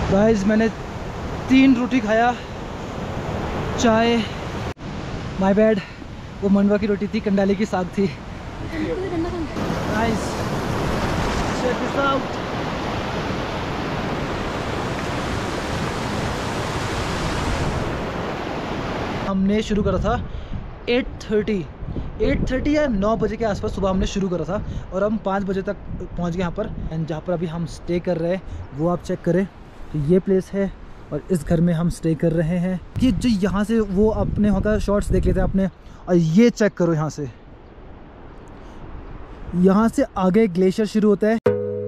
Guys मैंने 3 रोटी खाया, चाय, माय बैड, वो मंडवा की रोटी थी, कंडाली की साग थी। Guys check this out. हमने शुरू करा था 8:30 या 9 बजे के आसपास सुबह हमने शुरू करा था, और हम 5 बजे तक पहुंच गए यहाँ पर। एंड जहाँ पर अभी हम स्टे कर रहे हैं वो आप चेक करें, तो ये प्लेस है और इस घर में हम स्टे कर रहे हैं। कि जो यहाँ से वो अपने वहाँ का शॉट्स देख लेते हैं अपने, और ये चेक करो यहाँ से आगे ग्लेशियर शुरू होता है।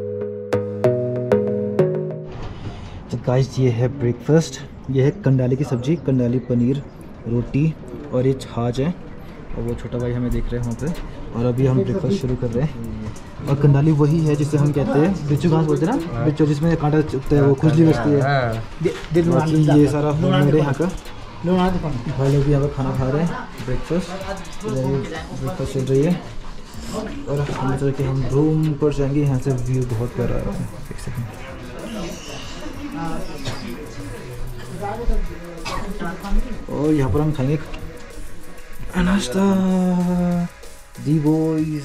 तो गाइस ये है ब्रेकफास्ट, ये है कंडाली की सब्जी, कंडाली पनीर, रोटी, और ये छाछ है, और वो छोटा भाई हमें देख रहे हैं वहाँ पे। और अभी हम ब्रेकफास्ट शुरू कर रहे हैं। और कंडाली वही है जिसे हम कहते हैं बिच्छू घास बोलते हैं ना, बिच्छू जिसमें कांटा चुभता है, वो खुजली बचती है। बाकी ये सारा मेरे यहाँ का भाई लोग यहाँ पर खाना खा रहे हैं, ब्रेकफास्ट चल रही है। और हम चल के हम रूम पर जाएंगे, यहाँ से व्यू बहुत प्यारा आ रहा है, देख सकते हैं। और यहाँ पर हम खाएंगे नाश्ता, दी बॉयज।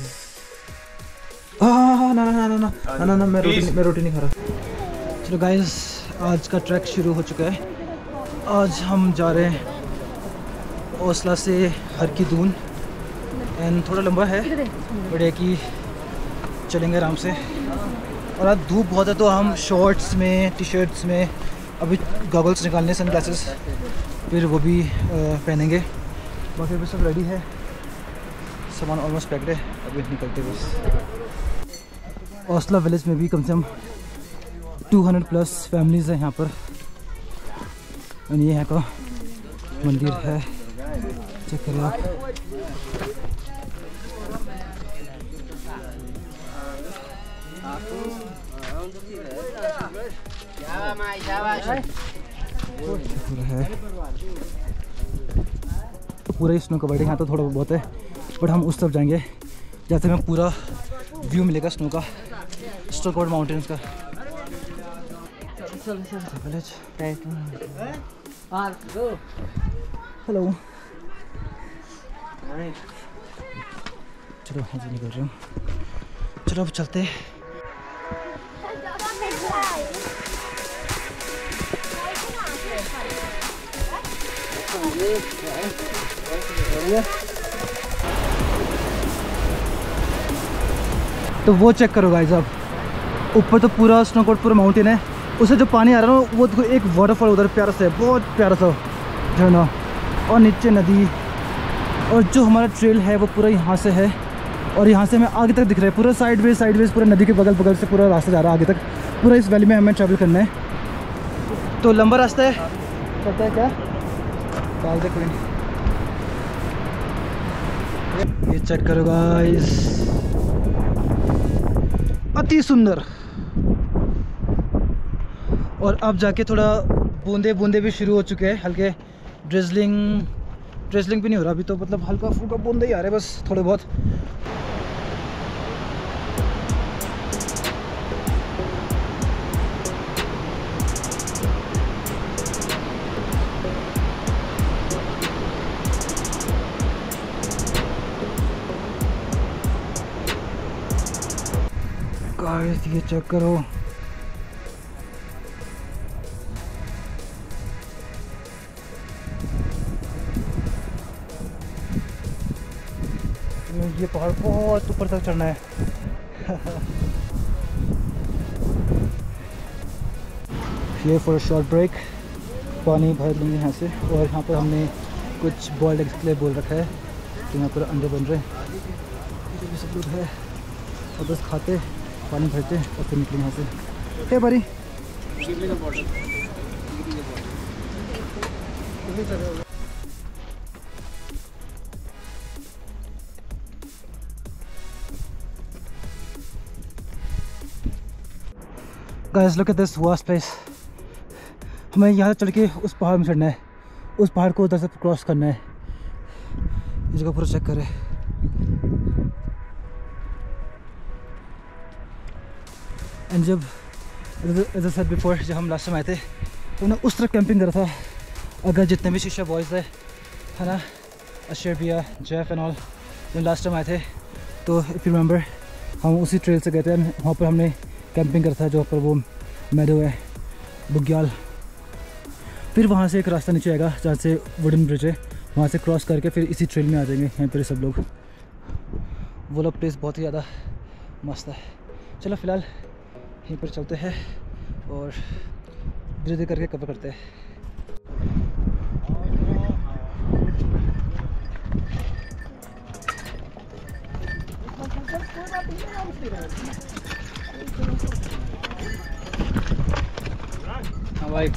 ना ना ना ना ना ना ना मैं रोटी नहीं खा रहा। चलो गाइस आज का ट्रैक शुरू हो चुका है। आज हम जा रहे हैं ओसला से हर की दून, एंड थोड़ा लंबा है, बड़े कि चलेंगे आराम से। और आज धूप बहुत है तो हम शॉर्ट्स में, टी शर्ट्स में, अभी गॉगल्स निकालने, सन ग्लासेस, फिर वो भी पहनेंगे। बाकी भी सब रेडी है, सामान ऑलमोस्ट पैक्ड है, अभी निकलते बस। ओसला विलेज में भी कम से कम 200+ फैमिलीज़ हैं यहाँ पर। और ये यहाँ का मंदिर है, चेक करें आप। पूरा ही स्नो कवर्ड है, यहाँ तो थोड़ा बहुत है, बट हम उस तरफ जाएंगे जैसे हमें पूरा व्यू मिलेगा स्नो का, स्नो कवर्ड माउंटेन्स का। हेलो, चलो यहाँ से निकल रहे हूँ, चलो अब चलते हैं। तो वो चेक करो गाइस, अब ऊपर तो पूरा स्नोकोट, पूरा माउंटेन है, उससे जो पानी आ रहा है ना, वो देखो एक वाटरफॉल उधर प्यारा सा है, बहुत प्यारा सा झरना, और नीचे नदी। और जो हमारा ट्रेल है वो पूरा यहाँ से है, और यहाँ से हमें आगे तक दिख रहा है, पूरा साइडवेज पूरा नदी के बगल से पूरा रास्ता जा रहा है आगे तक। पूरा इस वैली में हमें ट्रैवल करना है, तो लंबा रास्ता है। पता है क्या डाल दे, ये चेक करो गाइस, अति सुंदर। और अब जाके थोड़ा बूंदे भी शुरू हो चुके हैं, हल्के ड्रिजलिंग भी नहीं हो रहा अभी तो, मतलब हल्का फुल्का बूंदे ही आ रहे बस, थोड़े बहुत। गाइस ये चेक करो, ये पहाड़ बहुत ऊपर तक चढ़ना है। ये फॉर शॉर्ट ब्रेक, पानी भर लेंगे यहाँ से। और यहाँ पर हमने कुछ बॉइल्ड एग्स के लिए बोल रखा है, तो यहाँ पर अंडे बन रहे हैं, जो भी सब लोग है, और बस खाते, पानी भरते और फिर निकले यहाँ से। हे बड़ी guys, look at this vast place. हमें यहाँ चढ़ के उस पहाड़ में चढ़ना है, उस पहाड़ को उधर से क्रॉस करना है। इस जगह पूरा चेक करें, एंड जब एज आई सेड बिफोर, जब हम लास्ट टाइम आए थे तो उन्होंने उस तरफ कैंपिंग करा था। अगर जितने भी शीशा बॉयज़ है ना, अशर भैया, जेफ एंड ऑल, जब लास्ट टाइम आए थे तो इफ़ यू रिमेंबर हम उसी ट्रेल से गए थे। वहाँ पर हमने कैंपिंग करा था, जो पर वो मैडो है बुग्याल। फिर वहाँ से एक रास्ता नीचे आएगा जहाँ से वुडन ब्रिज है, वहाँ से क्रॉस करके फिर इसी ट्रेल में आ जाएंगे यहाँ पर सब लोग। वो लोग प्लेस बहुत ही ज़्यादा मस्त है। चलो फ़िलहाल यहीं पर चलते हैं और धीरे धीरे करके कवर करते हैं। हाँ भाई,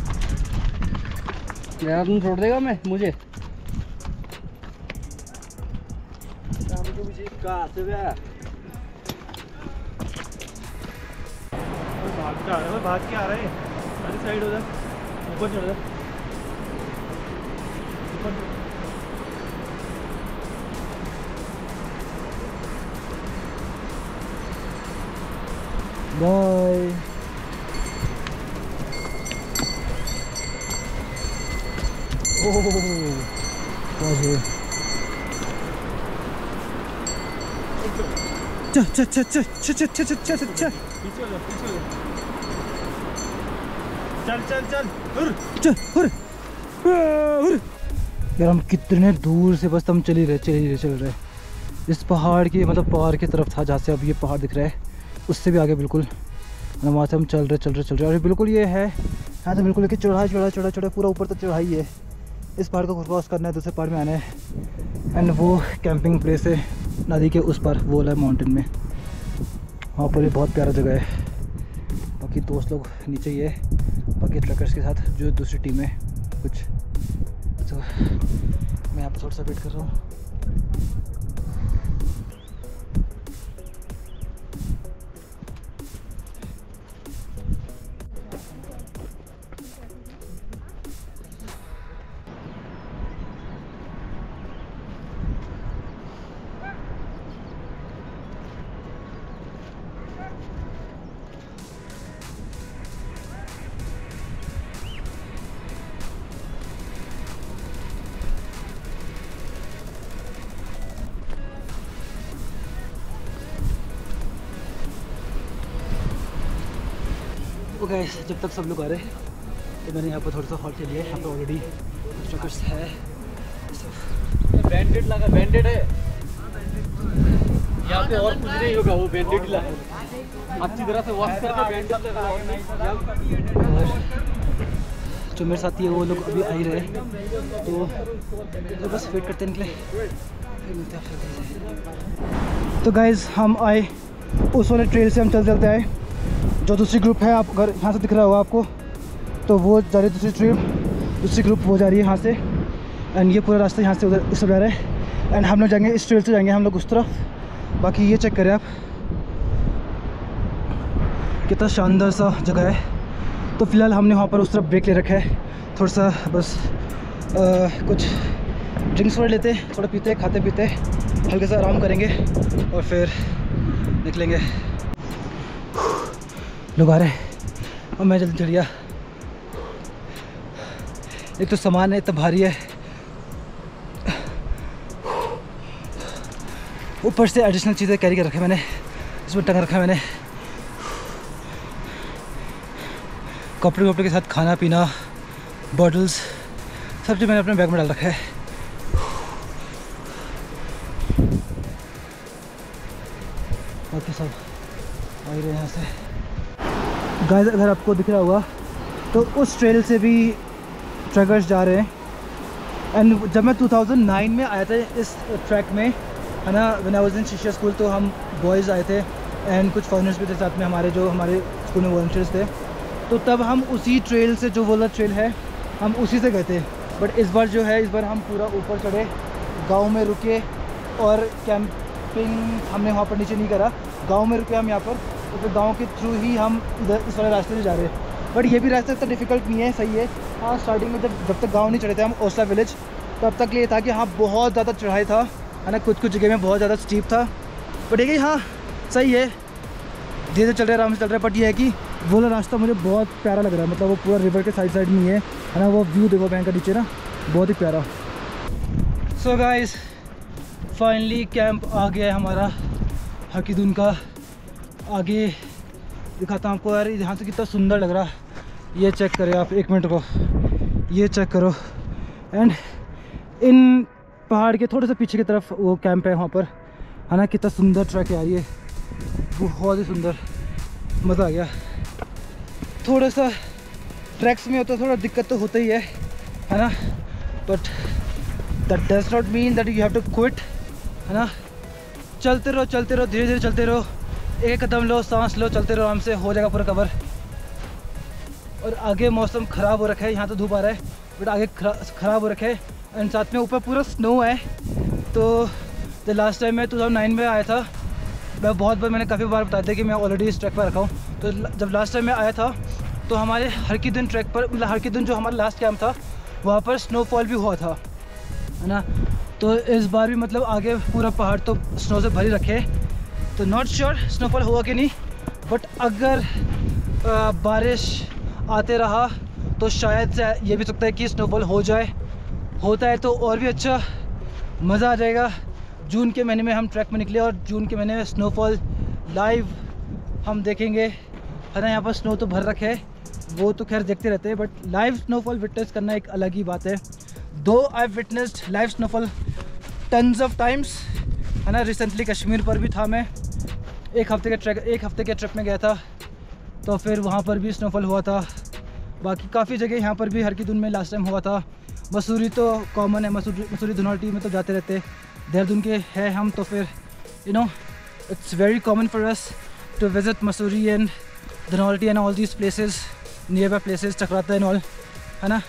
यार तुम छोड़ देगा मैं मुझे कहाँ से भाग के आ रहे हैं। अरे साइड हो जा, ऊपर चढ़ जा। बाय। चल यार हम कितने दूर से बस हम चल रहे। इस पहाड़ की मतलब पहाड़ की तरफ था जहाँ से अब ये पहाड़ दिख रहा है, उससे भी आगे बिल्कुल वहाँ से हम चल रहे और बिल्कुल ये है यहाँ तो बिल्कुल चढ़ा पूरा ऊपर तक चढ़ाई है। इस पहाड़ को क्रॉस करना है, दूसरे पहाड़ में आना है। एंड वो कैंपिंग प्लेस है नदी के उस पार, वो है माउंटेन में, वहाँ पर भी बहुत प्यारा जगह है। बाकी दोस्त लोग नीचे ही है, बाकी ट्रैकर्स के साथ जो दूसरी टीम है कुछ। तो मैं यहाँ पर थोड़ा सा वेट कर रहा हूँ। ओके, जब तक सब लोग आ रहे हैं तो मैंने यहाँ पर थोड़ा सा हॉल्ट लिया है। यहाँ पर ऑलरेडी ट्रकर्स है। बैंडेड लगा, बैंडेड है यहाँ पे, और कुछ नहीं होगा, वो बैंडेड लगा अच्छी तरह से वॉश करके बैंडेड लगा। और जो मेरे साथी है वो लोग अभी आ ही रहे, तो बस वेट करते निकले फिर मिलते हैं। तो गाइज़ हम आए उस वाले ट्रेल से, हम चलते आए। जो दूसरी ग्रुप है, आप अगर यहाँ से दिख रहा होगा आपको, तो वो जा रही है दूसरी ग्रुप वो जा रही है यहाँ से। एंड ये पूरा रास्ता यहाँ से उधर इस जा रहा है। एंड हम लोग जाएंगे इस ट्रेल से, जाएंगे हम लोग उस तरफ। बाकी ये चेक करें आप, कितना शानदार सा जगह है। तो फिलहाल हमने वहाँ पर उस तरफ ब्रेक ले रखा है, थोड़ा सा बस कुछ ड्रिंक्स वगैरह लेते, थोड़ा पीते, खाते पीते हल्के सा आराम करेंगे और फिर निकलेंगे। लोग आ रहे हैं और मैं जल्दी चढ़ गया। एक तो सामान है इतना भारी है, ऊपर से एडिशनल चीज़ें कैरी कर रखे मैंने, इसमें टंग रखा है मैंने कपड़े के साथ, खाना पीना, बॉटल्स, सब चीज़ मैंने अपने बैग में डाल रखा है। बाकी सब आ ही रहे यहाँ से। गाइस अगर आपको दिख रहा होगा तो उस ट्रेल से भी ट्रैकर्स जा रहे हैं। एंड जब मैं 2009 में आया था इस ट्रैक में, है ना, व्हेन आई वाज इन शिक्षा स्कूल, तो हम बॉयज़ आए थे एंड कुछ फॉरेनर्स भी थे साथ में हमारे, जो हमारे स्कूल में वॉलंटियर्स थे। तो तब हम उसी ट्रेल से, जो वाला ट्रेल है, हम उसी से गए थे। बट इस बार जो है, इस बार हम पूरा ऊपर चढ़े, गाँव में रुके और कैंपिंग हमने वहाँ पर नीचे नहीं करा, गाँव में रुके हम यहाँ पर। तो फिर गाँव के थ्रू ही हम इधर इस वाले रास्ते से जा रहे हैं। बट ये भी रास्ता इतना डिफ़िकल्ट नहीं है, सही है। हाँ, स्टार्टिंग में जब तक गाँव नहीं चढ़े थे हम ओसला विलेज, तब तक ये था कि हाँ बहुत ज़्यादा चढ़ाई था, है ना, कुछ जगह में बहुत ज़्यादा स्टीप था। बट ये कि हाँ सही है, धीरे धीरे चल रहे, आराम से चल रहे। बट ये है कि वो वाला रास्ता मुझे बहुत प्यारा लग रहा है, मतलब वो पूरा रिवर के साइड में ही है ना। वो व्यू देखो बैंक का नीचे ना, बहुत ही प्यारा। सो गाइस फाइनली कैंप आ गया है हमारा हकीदुन का। आगे दिखाता हूँ आपको यार, यहाँ से कितना सुंदर लग रहा है। ये चेक करें आप, 1 मिनट को ये चेक करो। एंड इन पहाड़ के थोड़े से पीछे की तरफ वो कैंप है वहाँ पर, है ना। कितना सुंदर ट्रैक है यार ये, बहुत ही सुंदर, मज़ा आ गया। थोड़ा सा ट्रैक्स में होता है थोड़ा दिक्कत तो होता ही है ना, but that does not mean that you have to quit, है ना। चलते रहो धीरे धीरे चलते रहो, एक कदम लो, सांस लो, चलते रहो, आराम से हो जाएगा पूरा कवर। और आगे मौसम ख़राब हो रखा है, यहाँ तो धूप आ रहा है बट आगे ख़राब हो रखा है। एंड साथ में ऊपर पूरा स्नो है। तो द लास्ट टाइम मैं 2009 में आया था, मैं बहुत बार, मैंने काफ़ी बार बताया था कि मैं ऑलरेडी इस ट्रैक पर रखा हूँ। तो जब लास्ट टाइम मैं आया था तो हमारे हरकीदुन ट्रैक पर, मतलब हरकीदुन जो हमारा लास्ट कैंप था वहाँ पर स्नोफॉल भी हुआ था, है ना। तो इस बार भी मतलब आगे पूरा पहाड़ तो स्नो से भरी रखे, तो नॉट श्योर स्नोफॉल होगा कि नहीं, बट अगर बारिश आते रहा तो शायद से ये भी सकता है कि स्नोफॉल हो जाए। होता है तो और भी अच्छा, मज़ा आ जाएगा। जून के महीने में हम ट्रैक में निकले और जून के महीने में स्नोफॉल लाइव हम देखेंगे, है ना। यहाँ पर स्नो तो भर रखे है, वो तो खैर देखते रहते हैं, बट लाइव स्नोफॉल विटनेस करना एक अलग ही बात है। दो I witnessed live snowfall tons of times, है ना। रिसेंटली कश्मीर पर भी था मैं, एक हफ्ते के ट्रिप में गया था, तो फिर वहाँ पर भी स्नोफॉल हुआ था। बाकी काफ़ी जगह यहाँ पर भी हरकीदुन में लास्ट टाइम हुआ था। मसूरी तो कॉमन है, मसूरी धनौल्टी में तो जाते रहते, देहरादून के हैं हम, तो फिर you know it's very common for us to visit Mussoorie and Dhanaulti and all these places, nearby places, Chakrata and all, है ना।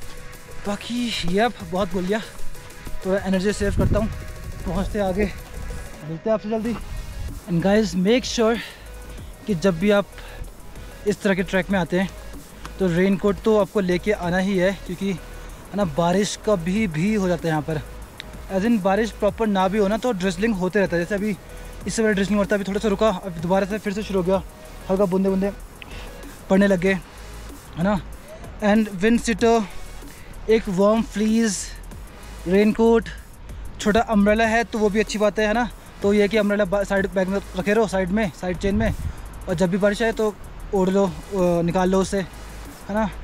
बाकी ये अब बहुत बोल लिया, तो एनर्जी सेव करता हूँ, पहुँचते आगे, मिलते हैं आपसे जल्दी। एंड गाइज मेक श्योर कि जब भी आप इस तरह के ट्रैक में आते हैं तो रेनकोट तो आपको लेके आना ही है, क्योंकि है ना बारिश का भी हो जाता है यहाँ पर। एज इन बारिश प्रॉपर ना भी हो ना तो ड्रिजलिंग होते रहता है, जैसे अभी इससे बड़ा ड्रिजलिंग होता है। अभी थोड़ा सा रुका, अब दोबारा से फिर से शुरू हो गया, हल्का बूंदे बूंदे पड़ने लग गए, है ना। एंड विंड सिटर, एक वार्म फ्लीज, रेनकोट, छोटा अम्ब्रेला है तो वो भी अच्छी बात है ना। तो ये कि अम्ब्रेला साइड बैग में रखे रहो, साइड में, साइड चेन में, और जब भी बारिश आए तो ओढ़ लो, निकाल लो उसे, है ना।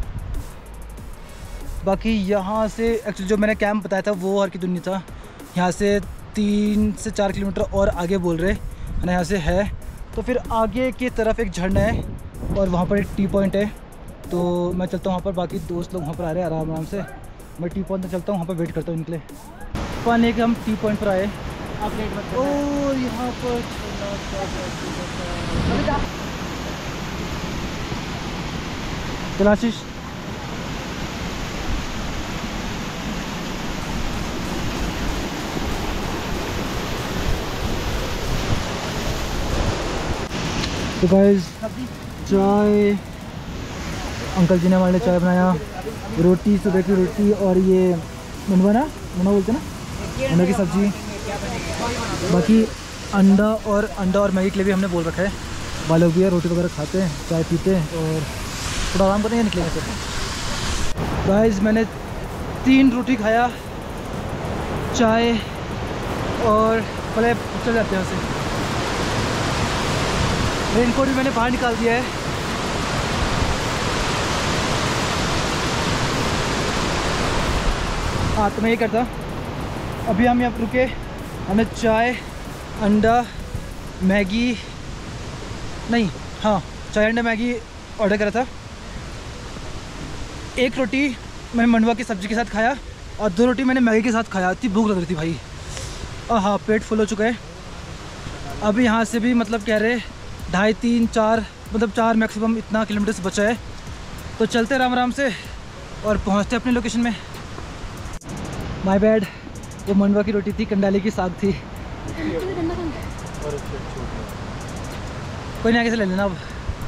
बाकी यहाँ से एक्चुअली जो मैंने कैंप बताया था वो हरकीदुन नहीं था, यहाँ से 3 से 4 किलोमीटर और आगे बोल रहे, है ना, यहाँ से है। तो फिर आगे की तरफ एक झरना है और वहाँ पर एक टी पॉइंट है, तो मैं चलता हूँ वहाँ पर। बाकी दोस्त लोग वहाँ पर आ रहे हैं आराम से, मैं टी पॉइंट में चलता हूँ, वहाँ पर वेट करता हूँ इनके लिए। पानी के हम टी पॉइंट पर आए और यहाँ पर चलाशीष तो गाइस चाय, अंकल जी ने हमारे लिए चाय बनाया, रोटी, सुबह की रोटी, और ये मुनवा बोलते ना, अंडा की सब्जी। बाकी अंडा और मैगी के लिए भी हमने बोल रखा है, बालोग भी है, रोटी वगैरह खाते हैं, चाय पीते हैं और थोड़ा आराम करते हैं, निकलेंगे फिर। गाइस मैंने 3 रोटी खाया, चाय, और पहले चल जाते हैं वैसे। रेनकोट भी मैंने बाहर निकाल दिया है। हाँ तो मैं ये करता, अभी हम यहाँ रुके, हमने चाय, अंडा, मैगी, नहीं हाँ चाय अंडा मैगी ऑर्डर करा था। 1 रोटी मैंने मंडवा की सब्ज़ी के साथ खाया और 2 रोटी मैंने मैगी के साथ खाया। इतनी भूख लग रही थी भाई, और हाँ पेट फुल हो चुका है। अभी यहाँ से भी मतलब कह रहे 2.5, 3, 4 मतलब 4 मैक्सिमम इतना किलोमीटर्स बचा है, तो चलते आराम से और पहुँचते अपनी लोकेशन में। माय बैड, वो मंडवा की रोटी थी, कंडाली की साग थी। कोई नहीं, आगे से ले लेना अब।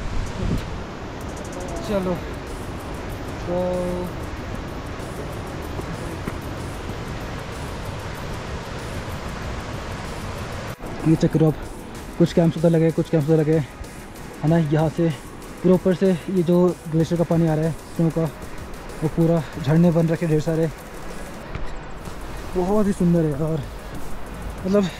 चलो तो ये चेक करो, अब कुछ कैंप्स उधर लगे, कुछ कैंप्स उधर लगे, है ना। यहाँ से पूरे ऊपर से ये जो ग्लेशियर का पानी आ रहा है स्नो का, वो पूरा झरने बन रखे ढेर सारे, बहुत ही सुंदर है। और मतलब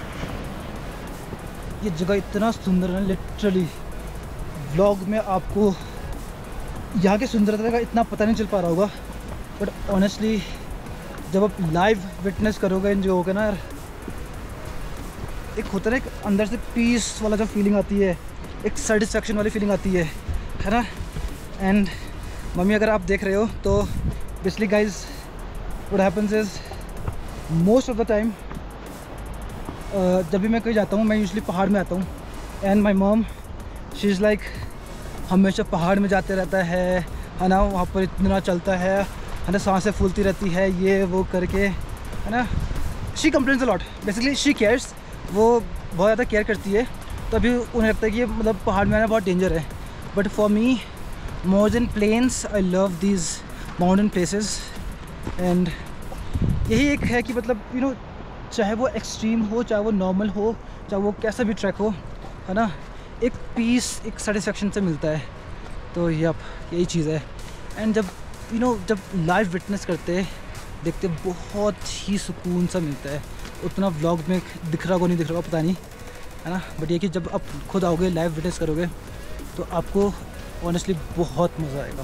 ये जगह इतना सुंदर है, लिटरली व्लॉग में आपको यहाँ की सुंदरता का इतना पता नहीं चल पा रहा होगा, बट ऑनेस्टली जब आप लाइव विटनेस करोगे इन जगहों के ना यार, एक होता है ना, एक अंदर से पीस वाला जो फीलिंग आती है, एक सेटिस्फैक्शन वाली फीलिंग आती है ना। एंड मम्मी अगर आप देख रहे हो तो basically guys what happens is most of the time जब भी मैं कहीं जाता हूँ मैं यूजुअली पहाड़ में आता हूँ, and my mom she is like हमेशा पहाड़ में जाते रहता है ना, वहाँ पर इतना चलता है ना, सांसें फूलती रहती है ये वो करके, है ना। She complains a lot, basically she cares, वो बहुत ज़्यादा केयर करती है, तो अभी उन्हें लगता है कि मतलब पहाड़ में आना बहुत डेंजर है। But for me more than plains I love these mountain places. And यही एक है कि मतलब यू नो, चाहे वो एक्सट्रीम हो, चाहे वो नॉर्मल हो, चाहे वो कैसा भी ट्रैक हो, है ना, एक पीस, एक सेटिस्फेक्शन से मिलता है। तो यही चीज़ है। एंड जब यू नो जब लाइव विटनेस करते देखते बहुत ही सुकून सा मिलता है। उतना व्लॉग में दिख रहा होगा नहीं दिख रहा होगा पता नहीं, है ना, बट ये कि जब आप खुद आओगे लाइव विटनेस करोगे तो आपको ऑनेस्टली बहुत मज़ा आएगा।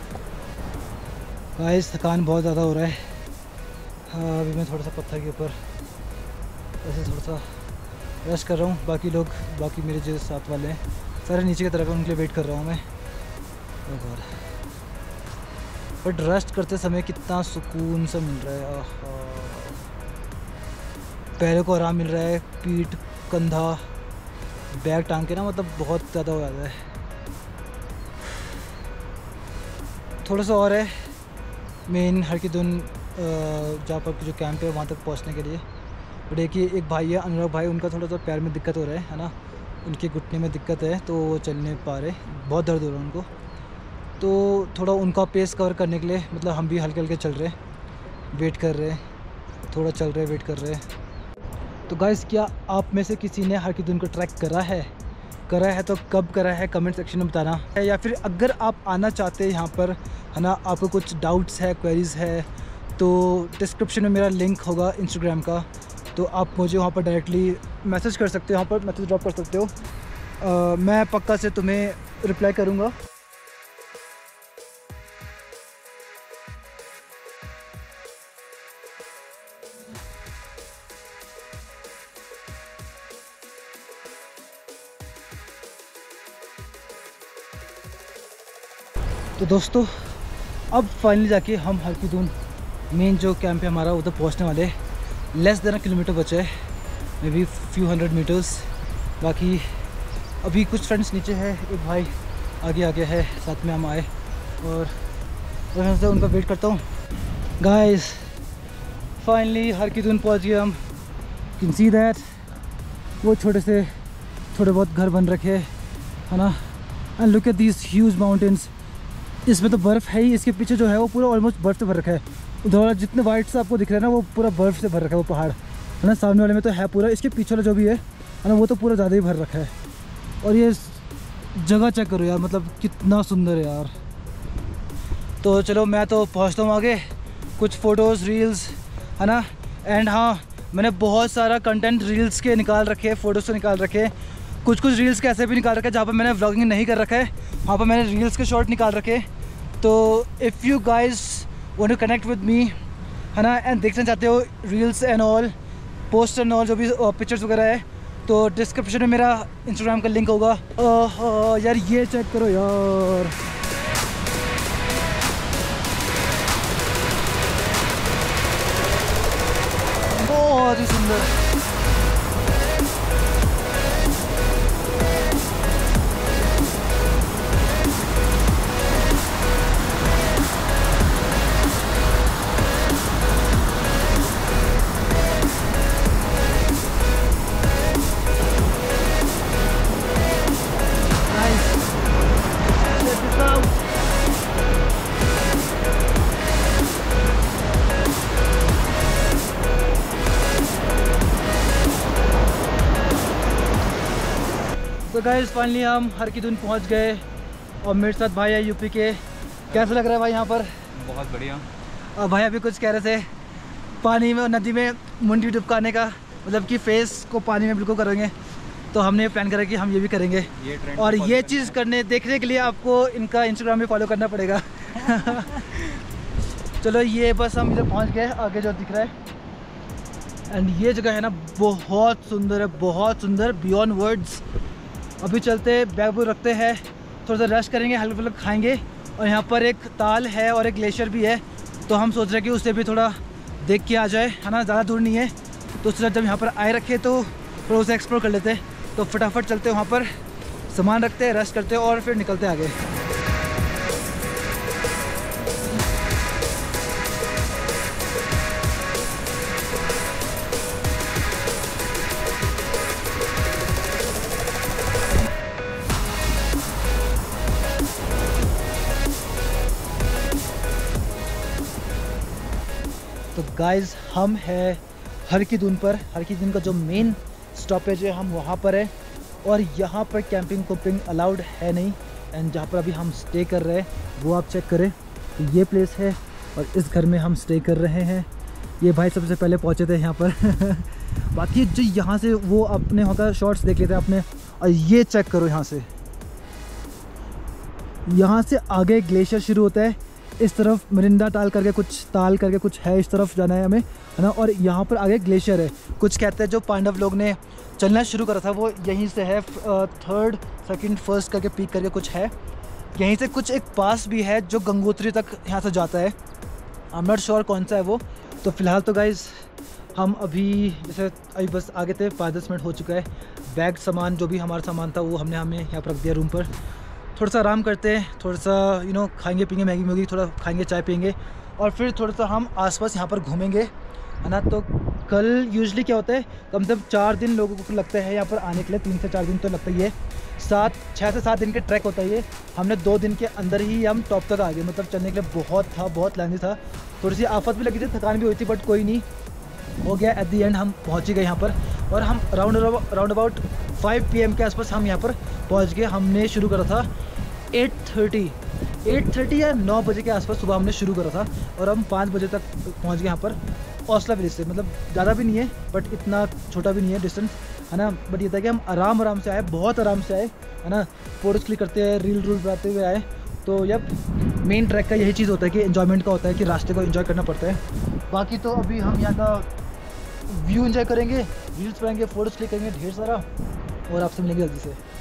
गाइस थकान बहुत ज़्यादा हो रहा है। हाँ, अभी मैं थोड़ा सा पत्थर के ऊपर ऐसे थोड़ा सा रेस्ट कर रहा हूँ। बाकी मेरे जो साथ वाले हैं सारे नीचे की तरफ है, उनके लिए वेट कर रहा हूँ मैं। बट रेस्ट करते समय कितना सुकून सा मिल रहा है। पैरों को आराम मिल रहा है, पीठ कंधा बैग टांग के ना, मतलब बहुत ज़्यादा हो जाता है। थोड़ा सा और है मेन हरकीदुन जहाँ पर जो कैंप है वहाँ तक पहुँचने के लिए। बट एक भाई है अनुराग भाई, उनका थोड़ा सा पैर में दिक्कत हो रहा है ना, उनके घुटने में दिक्कत है, तो वो चल नहीं पा रहे, बहुत दर्द हो रहा है उनको। तो थोड़ा उनका पेस कवर करने के लिए मतलब हम भी हल्के हल्के चल रहे हैं, वेट कर रहे हैं, थोड़ा चल रहे वेट कर रहे हैं। तो गाइस क्या आप में से किसी ने हरकीदुन को ट्रैक करा है तो कब करा है कमेंट सेक्शन में बताना है, या फिर अगर आप आना चाहते हैं यहाँ पर, है ना, आपको कुछ डाउट्स है, क्वेरीज़ है, तो डिस्क्रिप्शन में मेरा लिंक होगा इंस्टाग्राम का, तो आप मुझे वहाँ पर डायरेक्टली मैसेज कर सकते हो, वहाँ पर मैसेज ड्रॉप कर सकते हो। मैं पक्का से तुम्हें रिप्लाई करूँगा। तो दोस्तों अब फाइनली जाके हम हरकीदुन मेन जो कैंप है हमारा उधर पहुंचने वाले। लेस देन किलोमीटर बचे है, मे बी फ्यू 100 मीटर्स। बाकी अभी कुछ फ्रेंड्स नीचे है, एक भाई आगे है, साथ में हम आए और मैं से उनका वेट करता हूँ। गाइस फाइनली हरकीदुन पहुँच गए हम। कैन सी दैट वो थोड़े बहुत घर बन रखे है ना, and look at these huge mountains. इसमें तो बर्फ़ है ही, इसके पीछे जो है वो पूरा ऑलमोस्ट बर्फ़ से भर रखा है। उधर वाला जितने वाइट से आपको दिख रहा है ना, वो पूरा बर्फ़ से भर रखा है वो पहाड़, है ना। सामने वाले में तो है पूरा, इसके पीछे वाला जो भी है ना, वो तो पूरा ज़्यादा ही भर रखा है। और ये जगह चेक करो यार, मतलब कितना सुंदर है यार। तो चलो मैं तो पहुँचता हूँ आगे, कुछ फ़ोटोज़ रील्स, है ना। एंड हाँ, मैंने बहुत सारा कंटेंट रील्स के निकाल रखे, फ़ोटोज़ से निकाल रखे, कुछ रील्स के ऐसे भी निकाल रखे जहाँ पर मैंने व्लॉगिंग नहीं कर रखा है, वहाँ पर मैंने रील्स के शॉर्ट निकाल रखे। तो if you guys want to connect with me, है ना, एंड देखना चाहते हो reels and all, post and all, जो भी पिक्चर्स वगैरह है, तो डिस्क्रिप्शन में मेरा इंस्टाग्राम का लिंक होगा। यार ये चेक करो यार, बहुत ही सुंदर। तो गाइस फाइनली हम हरकीदुन पहुंच गए। और मेरे साथ भाई है यूपी के। कैसा लग रहा है भाई यहाँ पर? बहुत बढ़िया। और भाई अभी कुछ कह रहे थे पानी में और नदी में मुंडी डुबकाने का, मतलब कि फेस को पानी में बिल्कुल करेंगे। तो हमने प्लान करा कि हम ये भी करेंगे। और ये चीज़ देखने के लिए आपको इनका इंस्टाग्राम भी फॉलो करना पड़ेगा। चलो ये बस हम इधर पहुँच गए, आगे जो दिख रहा है। एंड ये जगह है ना बहुत सुंदर है, बहुत सुंदर, बियॉन्ड वर्ड्स। अभी चलते, बैग वैग रखते हैं, थोड़ा सा रेस्ट करेंगे, हल्का फुल्का खाएंगे। और यहाँ पर एक ताल है और एक ग्लेशियर भी है, तो हम सोच रहे हैं कि उसे भी थोड़ा देख के आ जाए, है ना। ज़्यादा दूर नहीं है, तो उससे जब यहाँ पर आए रखे तो थोड़ा उसे एक्सप्लोर कर लेते। तो फटाफट चलते वहाँ पर, सामान रखते, रेस्ट करते और फिर निकलते आगे। तो गाइस हम हैं हर की दून पर। हर की दून का जो मेन स्टॉपेज है हम वहाँ पर है। और यहाँ पर कैंपिंग अलाउड है नहीं। एंड जहाँ पर अभी हम स्टे कर रहे हैं वो आप चेक करें, तो ये प्लेस है और इस घर में हम स्टे कर रहे हैं। ये भाई सबसे पहले पहुँचे थे यहाँ पर। बाकी जो यहाँ से वो अपने वहाँ का शॉट्स देख लेते हैं अपने। और ये चेक करो, यहाँ से आगे ग्लेशियर शुरू होता है। इस तरफ मिरिंदा ताल करके कुछ है, इस तरफ जाना है हमें, है ना। और यहाँ पर आगे ग्लेशियर है। कुछ कहते हैं जो पांडव लोग ने चलना शुरू करा था वो यहीं से है, 3rd, 2nd, 1st करके पीक करके कुछ है। यहीं से कुछ एक पास भी है जो गंगोत्री तक यहाँ से जाता है। आई एम नॉट श्योर कौन सा है वो। तो फिलहाल तो गाइज़ हम अभी जैसे अभी बस आगे थे, 5-10 मिनट हो चुका है। बैग सामान जो भी हमारा सामान था वो हमने यहाँ पर रख दिया रूम पर। थोड़ा सा आराम करते हैं, थोड़ा सा खाएंगे पीएंगे, मैगी थोड़ा खाएंगे, चाय पियेंगे। और फिर थोड़ा सा हम आसपास यहाँ पर घूमेंगे, है ना। तो कल यूजुअली क्या होता है, कम से कम 4 दिन लोगों को लगता है यहाँ पर आने के लिए। 3 से 4 दिन तो लगता ही है। 6 से 7 दिन के ट्रैक होता है ये। हमने 2 दिन के अंदर ही हम टॉप तक आ गए। मतलब चलने के लिए बहुत लेंदी था। थोड़ी सी आफत भी लगी थी, थकान भी हुई थी, बट कोई नहीं, हो गया। एट द एंड हम पहुँच ही गए यहाँ पर। और हम राउंड अबाउट 5 PM के आसपास हम यहाँ पर पहुँच गए। हमने शुरू करा था 8:30 या 9 बजे के आसपास सुबह हमने शुरू करा था। और हम 5 बजे तक पहुँच गए यहाँ पर ओसला विलेज से। मतलब ज़्यादा भी नहीं है बट इतना छोटा भी नहीं है डिस्टेंस, है ना। बट ये था कि हम आराम से आए, बहुत आराम से आए, है ना। फोटोज क्लिक करते हैं, रील बनाते हुए आए। तो जब मेन ट्रैक का यही चीज़ होता है कि एन्जॉयमेंट का होता है कि रास्ते को एंजॉय करना पड़ता है। बाकी तो अभी हम यहाँ का व्यू एंजॉय करेंगे, रील्स बनाएंगे, फोटोज क्लिक करेंगे ढेर सारा, और आपसे मिलेंगे जल्दी से।